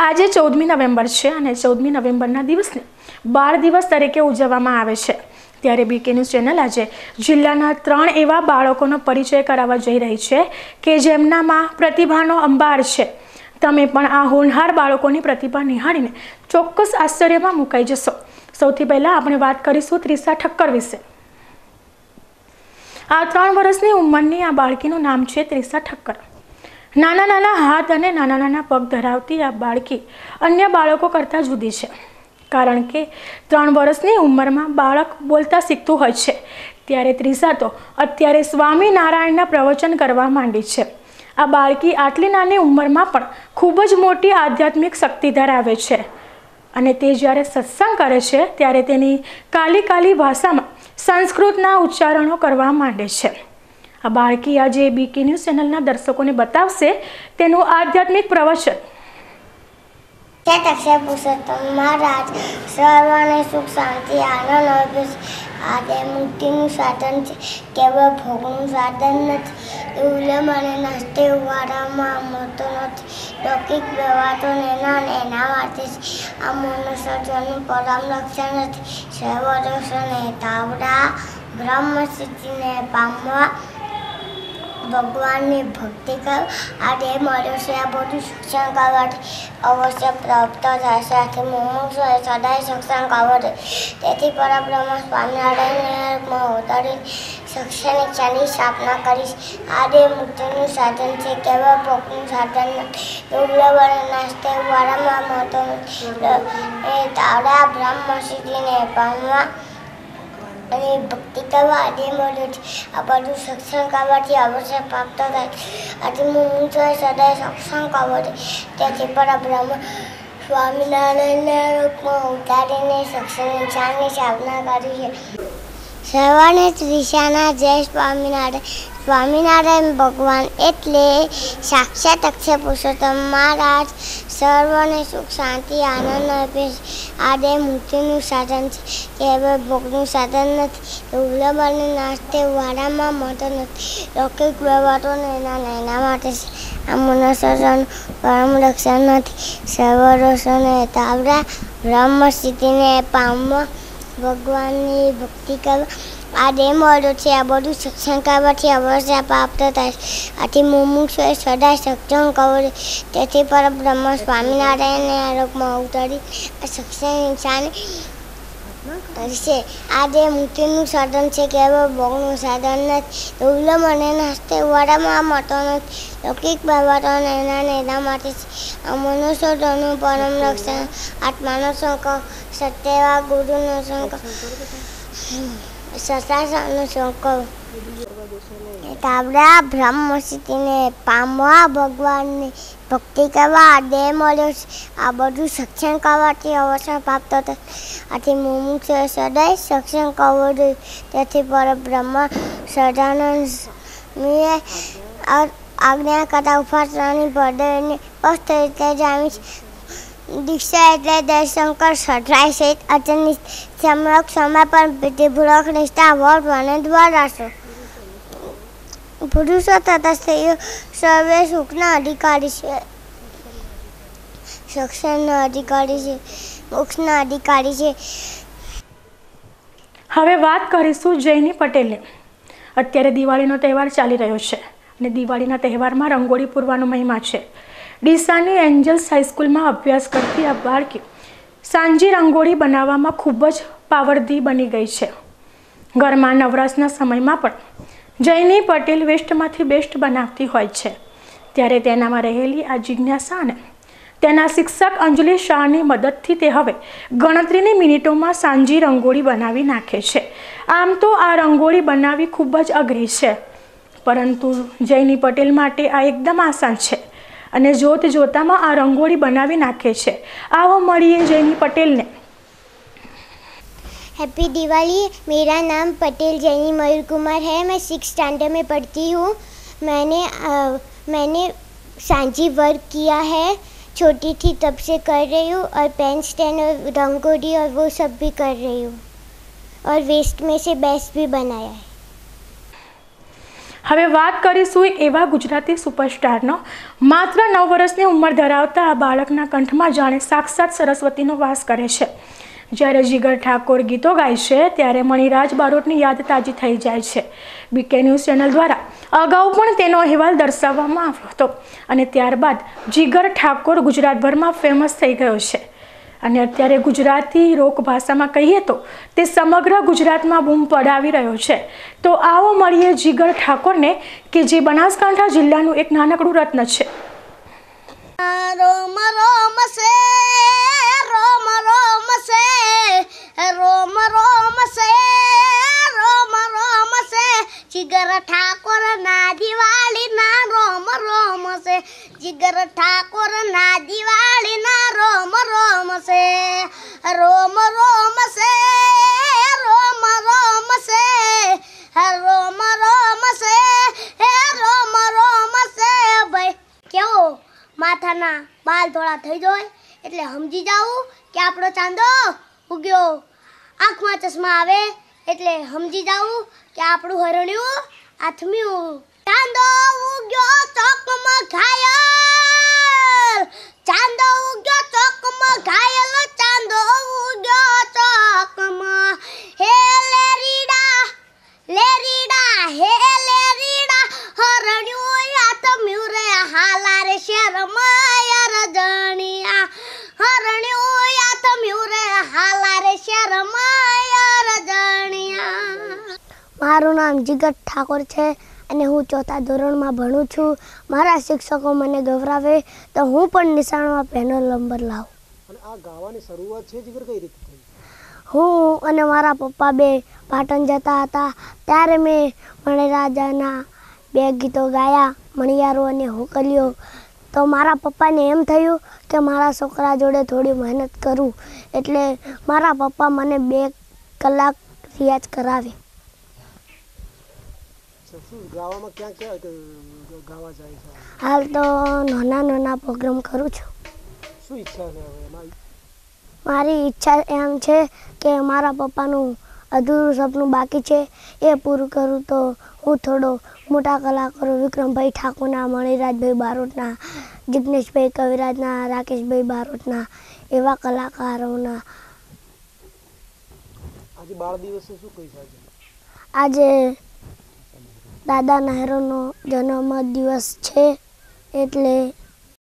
આજે 14મી નવેમ્બર છે અને 14મી નવેમ્બરના દિવસને બાળ દિવસ તરીકે ઉજવવામાં આવે છે। ત્યારે બીકે ન્યૂઝ ચેનલ આજે જિલ્લાના 3 એવા બાળકોનો પરિચય કરાવવા જઈ રહી છે કે જેમનામાં પ્રતિભાનો અંબાર છે। તમે પણ આ હોનહાર બાળકોની પ્રતિભા નિહાળીને ચોક્કસ આશ્ચર્યમાં મુકાઈ જશો। સૌથી પહેલા આપણે વાત કરીશું ત્રિષા ઠક્કર વિશે। આ 3 વર્ષની ઉંમરની આ બાળકીનું નામ છે ત્રિષા ઠક્કર। નાના નાના હાથ અને નાના નાના પગ ધરાવતી આ બાળકી અન્ય બાળકો કરતાં જુદી છે, કારણ કે 3 વર્ષની ઉંમરમાં બાળક બોલતા શીખતું હોય છે। ત્યારે ત્રિષા તો અત્યારે સ્વામિનારાયણના પ્રવચન કરવા માંડી છે। આ બાળકી આટલી નાની ઉંમરમાં પણ ખૂબ જ મોટી આધ્યાત્મિક શક્તિ ધરાવે છે અને તે જ્યારે સત્સંગ કરે છે ત્યારે તેની કાલી ભાષામાં સંસ્કૃતના ઉચ્ચારણો કરવા માંડે છે। આ બાળકી આજે બીકે ન્યૂઝ ચેનલના દર્શકોને બતાવશે તેનું આધ્યાત્મિક પ્રવચન। અક્ષય પુરુષોત્તમ મહારાજ સર્વને સુખ શાંતિ આનંદ અભિષ આદે મુક્તિનું સાધન છે, કેવળ ભોગનું સાધન નથી। ઉલ્લમ અને નાસ્તે ઉવાડામાં મળતો નથી, લૌકિક વ્યવહારો એના માટે છે। આ મનુષ્યનું પરમ લક્ષણ નથી, સર્વદોષોને તાવડા બ્રહ્મ સ્થિતિને પામવા ભગવાનની ભક્તિ કરો। આ દેહ મળ્યો છે, આ બધું શિક્ષણ કરવાથી અવશ્ય પ્રાપ્ત થાય છે। આથી મુમુક્ષુએ સદાય શિક્ષણ કરવું જોઈએ। તેથી પરબ્રહ્મ સ્વામિનારાયણમાં અવતરી શિક્ષણ ઈચ્છાની સ્થાપના કરી છે। આ દેહ મુક્તિનું સાધન છે, કેવળ ભોગનું સાધન નથી। દુર્લભ અને નાસ્તે વારંવાર મળતો નથી, એ તાવડા બ્રહ્મ સ્થિતિને પામવા અને ભક્તિ કરવા આદિ મળ્યું છે। આ બધું સત્સંગ કરવાથી અવશ્ય પ્રાપ્ત થાય। આથી મુમુક્ષુએ સદાય સત્સંગ કરવો જોઈએ। તેથી પરબ્રહ્મ સ્વામિનારાયણના રૂપમાં ઉતારીને સત્સંગ ઈચ્છાની સ્થાપના કરી છે। સર્વને ત્રિષાના જય સ્વામિનારાયણ। સ્વામિનારાયણ ભગવાન એટલે સાક્ષાત અક્ષય પુરુષોત્તમ મહારાજ સર્વને સુખ શાંતિ આનંદ આપે છે। આ દેહ મુક્તિનું સાધન છે, કેવળ ભોગનું સાધન નથી। દુર્લભ અને નાસ્તે વાડામાં મળતો નથી, લૌકિક વ્યવહારોને એના માટે છે। આ મનુષ્યનું પરમ લક્ષણ નથી, સર્વદોષોને તાવડા બ્રહ્મ સ્થિતિને પામવા ભગવાનની ભક્તિ કરવા આ દેહ મળ્યો છે, આ બધું શિક્ષણ કરવાથી અવશ્ય પ્રાપ્ત થાય છે। આથી મુમુક્ષુએ સદાય સત્સંગ કરવો જોઈએ। તેથી પરબ્રહ્મ સ્વામિનારાયણને આરોપમાં અવતરી શિક્ષણ ઈચ્છાની છે। આ દેહ મુક્તિનું સાધન છે, કેવળ ભોગનું સાધન નથી। દુર્લભ અને નાસ્તે વાડામાં મળતો નથી, લૌકિક વ્યવહારોને એના માટે છે। આ મનુષ્યનું પરમ લક્ષણ આત્માનો સંકલ્પ, સત્યવા ગુરુનો સંકલ્પ, સત્સંગનો સંકલ્પ, તાવડા બ્રહ્મ સ્થિતિને પામવા ભગવાનની ભક્તિ કરવા આ દેહ મળ્યો છે, આ બધું સત્સંગ કરવાથી અવશ્ય પ્રાપ્ત થાય। આથી મુમુક્ષુએ સદાય સત્સંગ કરવો જોઈએ। તેથી પરબ્રહ્મ સદાનંદમીએ આજ્ઞા કરતા ઉપાસનાની પદવીની સ્પષ્ટ રીતે જાણી છે। દીક્ષા એટલે દયશંકર સઠરાય સહિત અચનિત સમયક સમય પર વિધિપૂર્વક નિષ્ઠા વ્રત અને દ્વારાસો પુરુષો તથા સ્ત્રીઓ સર્વે સુખના અધિકારી છે, શિક્ષણના અધિકારી છે, મોક્ષના અધિકારી છે। હવે વાત કરીશું જયની પટેલની। અત્યારે દિવાળીનો તહેવાર ચાલી રહ્યો છે અને દિવાળીના તહેવારમાં રંગોળી પૂરવાનો મહિમા છે। ડીસાની એન્જલ્સ હાઈસ્કૂલમાં અભ્યાસ કરતી આ બાળકી સાંજે રંગોળી બનાવવામાં ખૂબ જ પાવરધી બની ગઈ છે। ઘરમાં નવરાશના સમયમાં પણ જયની પટેલ વેસ્ટમાંથી બેસ્ટ બનાવતી હોય છે। ત્યારે તેનામાં રહેલી આ જિજ્ઞાસા અને તેના શિક્ષક અંજલિ શાહની મદદથી તે હવે ગણતરીની મિનિટોમાં સાંજી રંગોળી બનાવી નાખે છે। આમ તો આ રંગોળી બનાવવી ખૂબ જ અઘરી છે, પરંતુ જયની પટેલ માટે આ એકદમ આસાન છે અને જોત જોતામાં આ રંગોળી બનાવી નાખે છે। આવો મળીએ जयनी पटेल ने। हैप्पी दिवाली। मेरा नाम पटेल जैनी मयूर कुमार है। मैं 6th स्टैंडर्ड में पढ़ती हूँ। मैंने सांझी वर्क किया है, छोटी थी तब से कर रही हूँ, और पेन स्टैंड और रंगोली और वो सब भी कर रही हूँ, और वेस्ट में से बेस्ट भी बनाया है। હવે વાત કરીશું એક એવા ગુજરાતી સુપરસ્ટારનો. માત્ર 9 વર્ષની ઉંમર ધરાવતા આ બાળકના કંઠમાં જાણે સાક્ષાત સરસ્વતીનો વાસ કરે છે. જ્યારે જીગર ઠાકોર ગીતો ગાય છે ત્યારે મણિરાજ બારોટની યાદ તાજી થઈ જાય છે. બીકે ન્યૂઝ ચેનલ દ્વારા અગાઉ પણ તેનો અહેવાલ દર્શાવવામાં આવ્યો હતો અને ત્યારબાદ જીગર ઠાકોર ગુજરાતભરમાં ફેમસ થઈ ગયો છે અને અત્યારે ગુજરાતી રોક ભાષામાં કહીએ તો તે સમગ્ર ગુજરાતમાં બૂમ પડાવી રહ્યો છે. તો આવો મળીએ જીગર ઠાકોરને કે જે બનાસકાંઠા જિલ્લાનું એક નાનકડું રત્ન છે. રોમ રોમ સે રોમ રોમ સે રોમ રોમ સે રોમ રોમ સે જીગર ઠાકોર ના દિવાળી ના રોમ રોમ સે જીગર ઠાકોર ના દિવાળી ના રોમ રોમ સે રોમ રોમ સે રોમ રોમ સે રોમ રોમ સે રોમ રોમ સે ભાઈ કેવો માથાના બાલ થોડા થઈ જાય એટલે સમજી જાવું કે આપણો ચાંદો ઉગ્યો. આંખમાં ચશ્મા આવે એટલે સમજી જાવું કે આપણું હરણ્યું આથમ્યું. ચાંદો ઉગ્યો ચોકમાં ઘાયલ ચાંદો ઉગ્યો ચોકમાં ઘાયલ ચાંદો ઉગ્યો ચોકમાં હે લેરીડા હે લેરીડા હરણ્યું આથમ્યું રે હાલા રે શેરમાં રજણિયા હરણ્યું આથમ્યું રે હાલા રે શેરમાં રજણિયા. મારું નામ જીગર ઠાકોર છે અને હું 4થા ધોરણમાં ભણું છું. મારા શિક્ષકો મને ગૌરવે તો હું પણ નિશાળમાં પહેલો નંબર લાવું. અને આ ગાવાની શરૂઆત છે જીગર કઈ રીતે થઈ? હું અને મારા પપ્પા બે પાટણ જતા હતા ત્યારે મેં મણિરાજાના 2 ગીતો ગાયા, મણિયારો અને હોકલીઓ. તો મારા પપ્પાને એમ થયું કે મારા છોકરા જોડે થોડી મહેનત કરું એટલે મારા પપ્પા મને 2 કલાક રિયાઝ કરાવી. શું ગાવામાં ક્યાં ક્યાં ગાવા જાય છે? હાલ તો નાના પ્રોગ્રામ કરું છું. શું ઈચ્છા છે હવે એમાં? મારી ઈચ્છા એમ છે કે મારા પપ્પાનું અધૂરું સપનું બાકી છે એ પૂરું કરું તો હું થોડો મોટા કલાકારો વિક્રમભાઈ ઠાકોરના, મણિરાજભાઈ બારોટના, જિગ્નેશભાઈ કવિરાજના, રાકેશભાઈ બારોટના એવા કલાકારોના. આજે બાળ દિવસે શું કહી છે? આજે દાદા નહેરોનો જન્મ દિવસ છે એટલે